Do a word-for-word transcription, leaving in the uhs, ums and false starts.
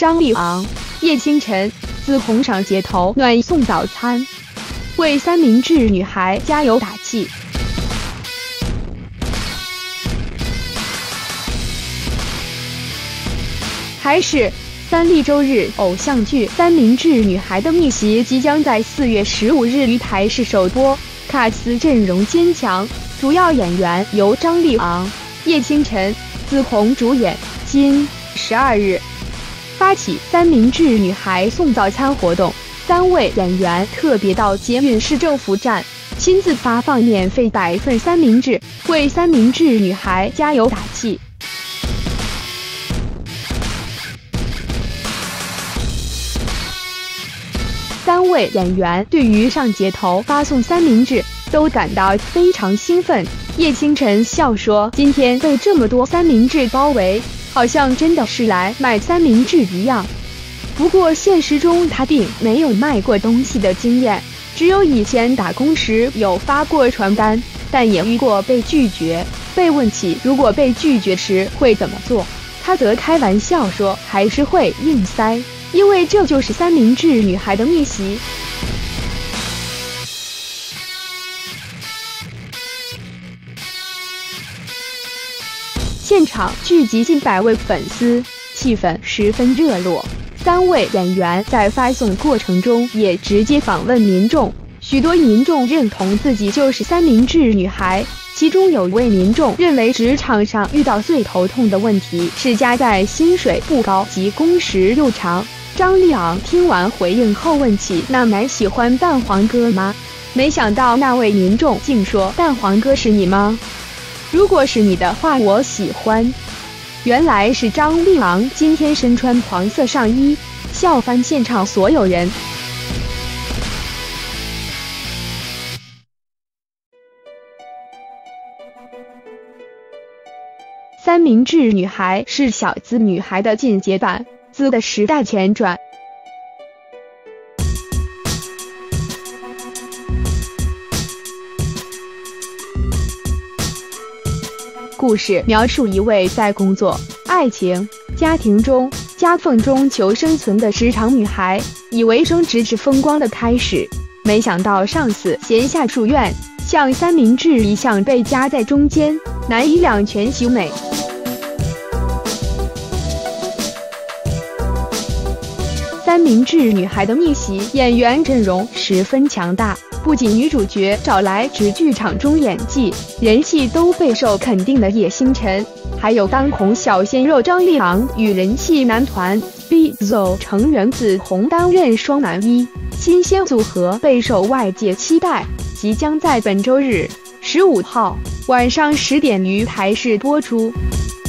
张立昂、叶星辰、子閎上街头暖送早餐，为三明治女孩加油打气。还是三立周日偶像剧《三明治女孩的逆袭》即将在四月十五日于台视首播，卡司阵容坚强，主要演员由张立昂、叶星辰、子閎主演。今十二日发起三明治女孩送早餐活动，三位演员特别到捷运市政府站，亲自发放免费百份三明治，为三明治女孩加油打气。三位演员对于上街头发送三明治都感到非常兴奋。叶星辰笑说：“今天被这么多三明治包围，好像真的是来卖三明治一样。”不过现实中他并没有卖过东西的经验，只有以前打工时有发过传单，但也遇过被拒绝。被问起如果被拒绝时会怎么做，他则开玩笑说还是会硬塞，因为这就是三明治女孩的逆袭。现场聚集近百位粉丝，气氛十分热络。三位演员在发送过程中也直接访问民众，许多民众认同自己就是三明治女孩。其中有位民众认为职场上遇到最头痛的问题是加在薪水不高及工时又长。张立昂听完回应后问起：“那买喜欢蛋黄哥吗？”没想到那位民众竟说：“蛋黄哥是你吗？如果是你的话，我喜欢。”原来是张立昂今天身穿黄色上衣，笑翻现场所有人。三明治女孩是小资女孩的进阶版，资的时代前传。故事描述一位在工作、爱情、家庭中夹缝中求生存的职场女孩，以为升职是风光的开始，没想到上司闲下夙愿，像三明治一样被夹在中间，难以两全其美。三明治女孩的逆袭演员阵容十分强大，不仅女主角找来指剧场中演技、人气都备受肯定的叶星辰，还有当红小鲜肉张立昂与人气男团 S H E 成员子閎担任双男一，新鲜组合备受外界期待，即将在本周日十五号晚上十点于台视播出。